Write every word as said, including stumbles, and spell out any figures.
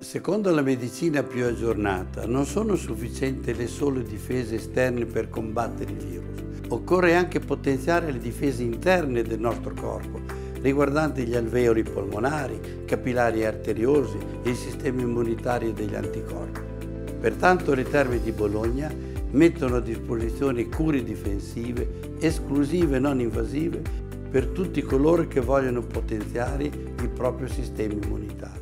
Secondo la medicina più aggiornata, non sono sufficienti le sole difese esterne per combattere il virus. Occorre anche potenziare le difese interne del nostro corpo, riguardanti gli alveoli polmonari, capillari arteriosi e il sistema immunitario degli anticorpi. Pertanto le Terme di Bologna mettono a disposizione cure difensive, esclusive e non invasive, per tutti coloro che vogliono potenziare il proprio sistema immunitario.